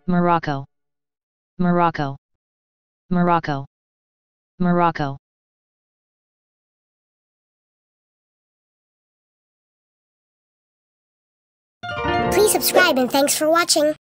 Morocco, Morocco, Morocco, Morocco. Please subscribe and thanks for watching.